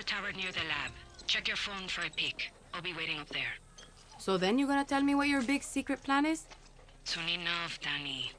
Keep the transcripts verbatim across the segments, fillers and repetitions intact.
tower near the lab. Check your phone for a peek. I'll be waiting up there. So then you're gonna tell me what your big secret plan is? Soon enough, Danny.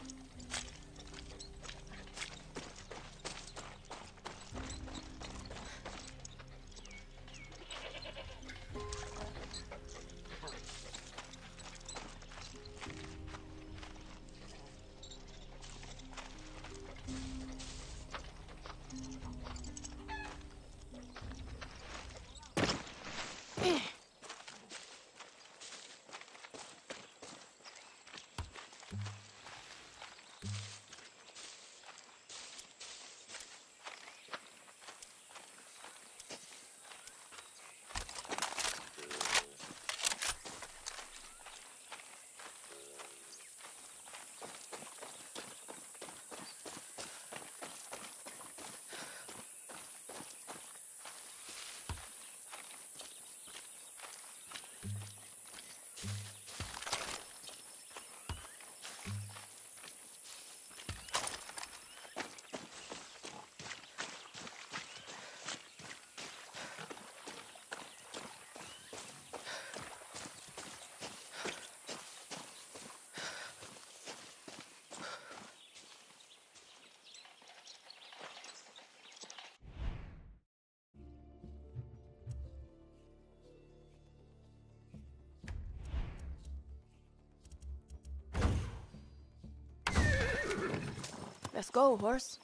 Let's go, horse.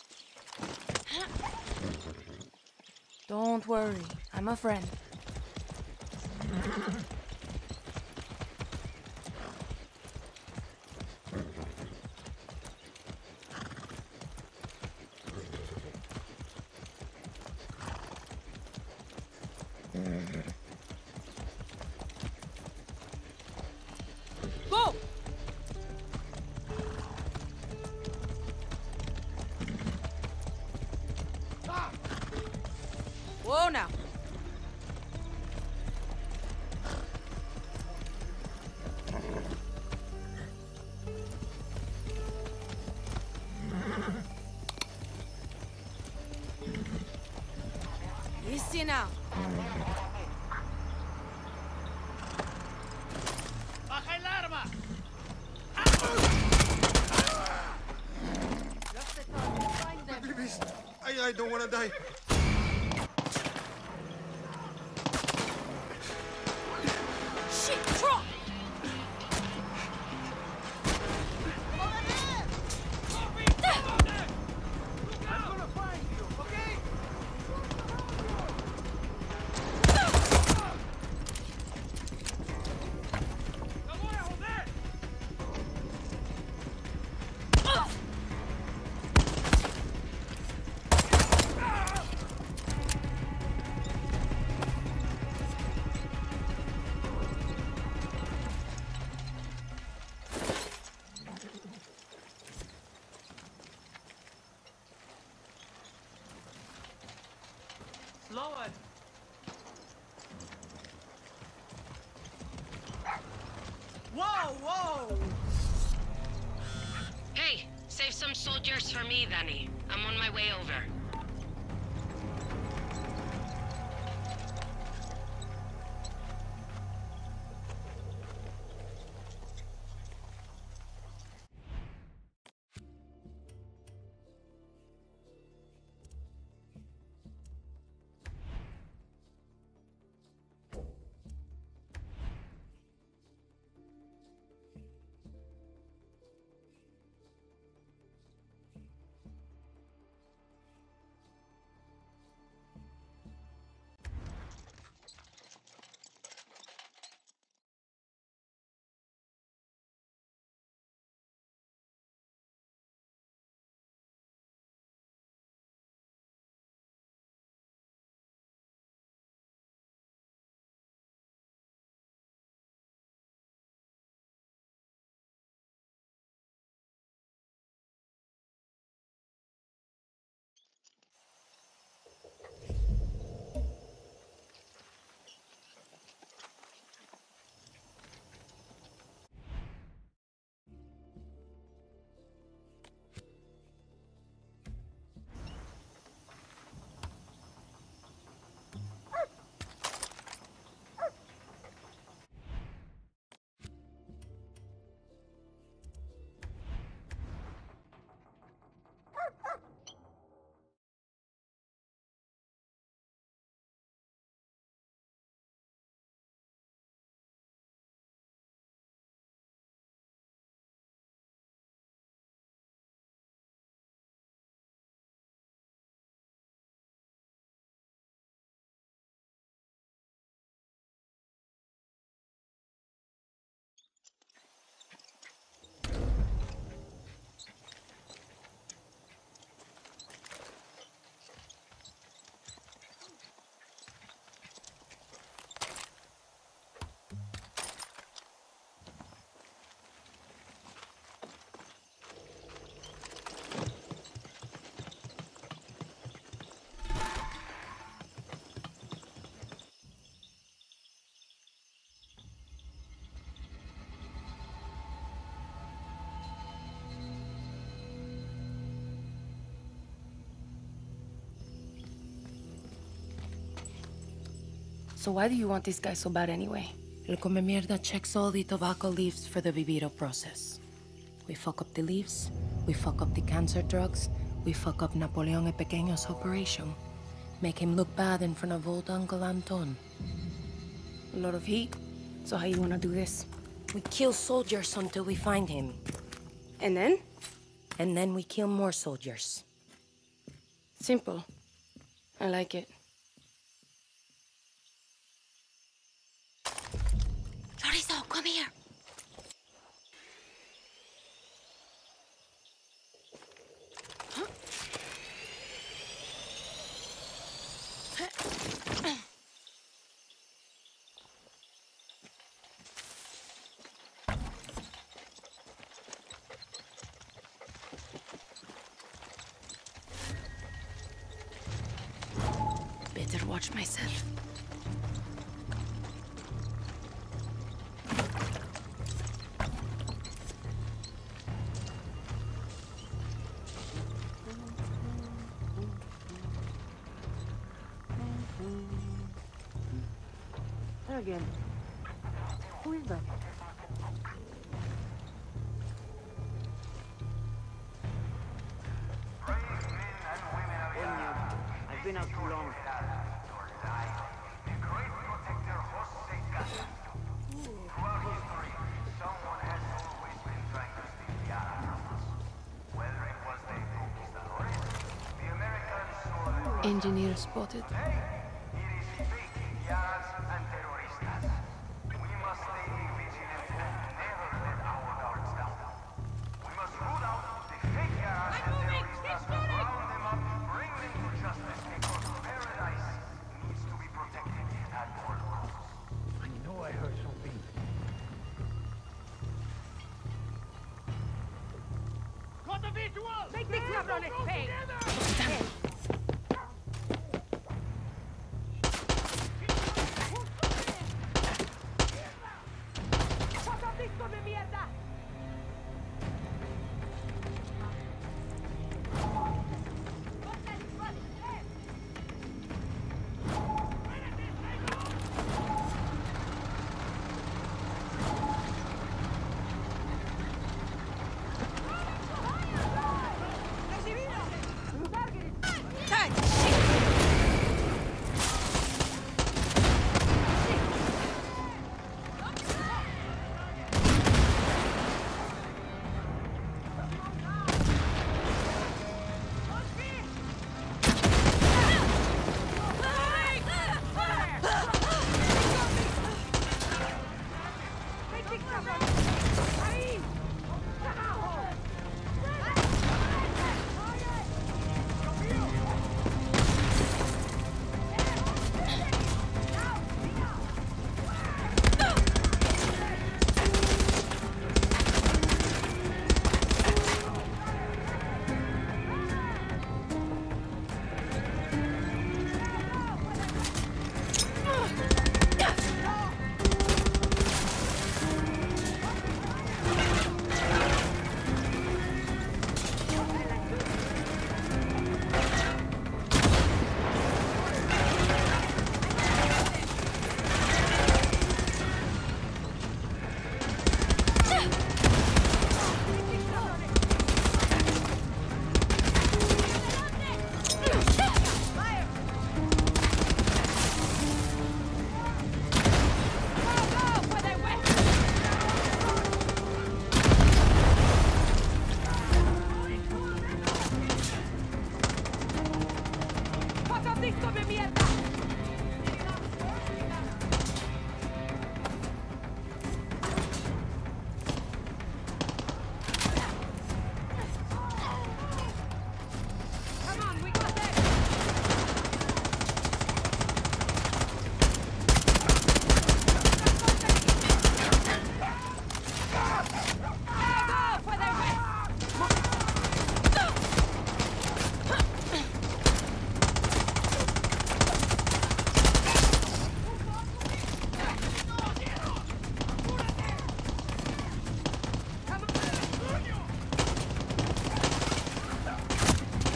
Don't worry, I'm a friend. Go! Whoa now. Easy now. ¡Baja el arma! Please, I, I don't want to die. Shit, drop! Slower! Whoa, whoa! Hey, save some soldiers for me, Danny. I'm on my way over. So why do you want this guy so bad anyway? El come mierda checks all the tobacco leaves for the viviro process. We fuck up the leaves, we fuck up the cancer drugs, we fuck up Napoleon el Pequeño's operation. Make him look bad in front of old Uncle Anton. A lot of heat. So how you wanna do this? We kill soldiers until we find him. And then? And then we kill more soldiers. Simple. I like it. Chorizo, come here. Better watch myself. Again. Who is that? I've been out too long. The great protector Jose Castro. Throughout history, someone has always been trying to steal the Ara from us. Whether it was the conquistadores, the Americans, or the... Engineer spotted. Hey, it is fake Yaras and terroristas. We must stay vigilant and never let our guards down. We must root out the fake Yaras and terroristas, round them up, bring them to justice, because paradise needs to be protected at all costs. I know I heard something. Got the visual! Take the cabrones, pay!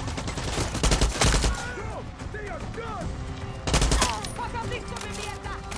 Come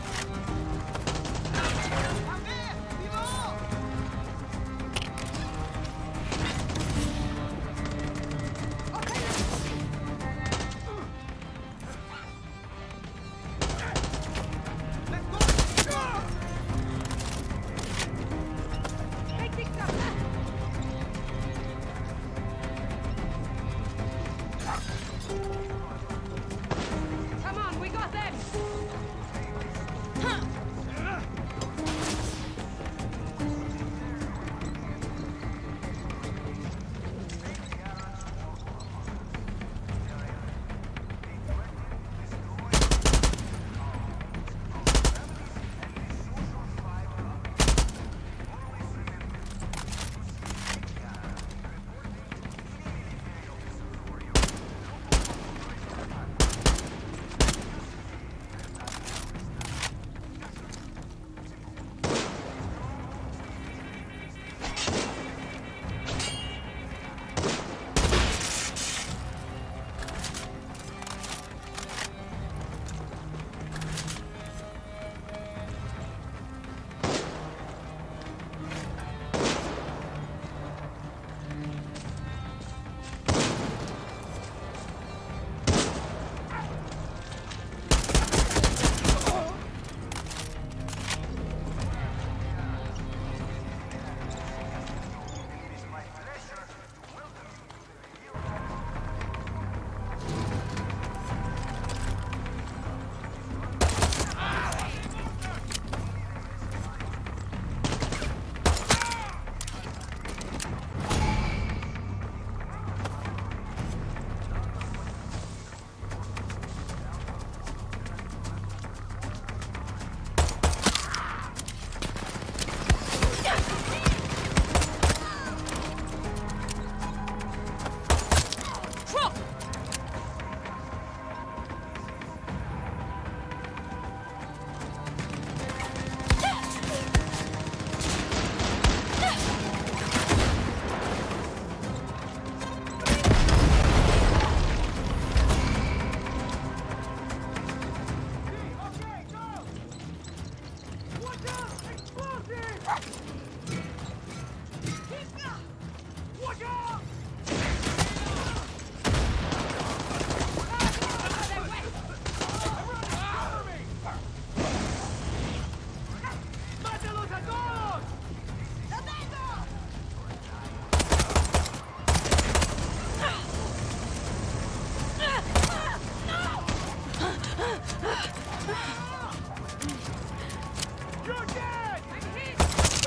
You're dead! I'm hit!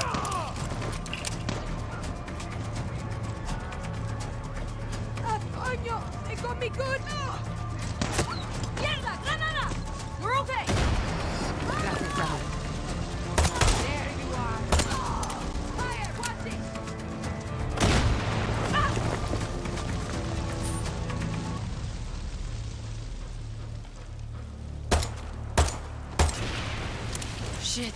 Ah, coño! They got me good! Mierda! Granada! We're okay! Got it, brother. There you are! Fire! Watch it! Ah! Shit.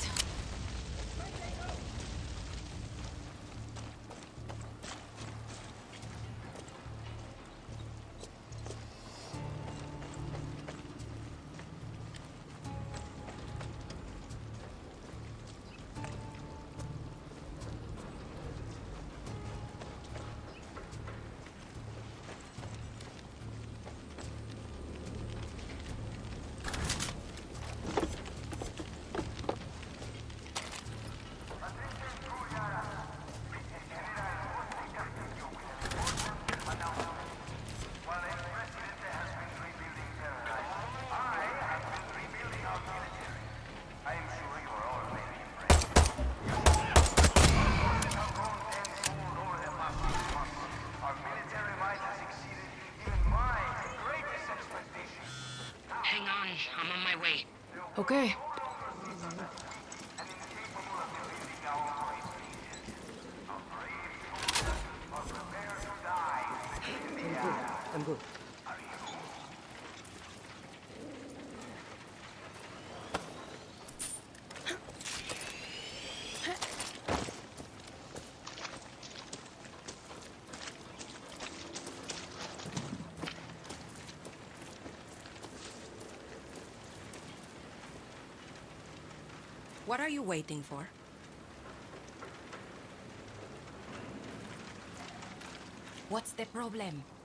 Hang on, I'm on my way. Okay. I'm good. What are you waiting for? What's the problem?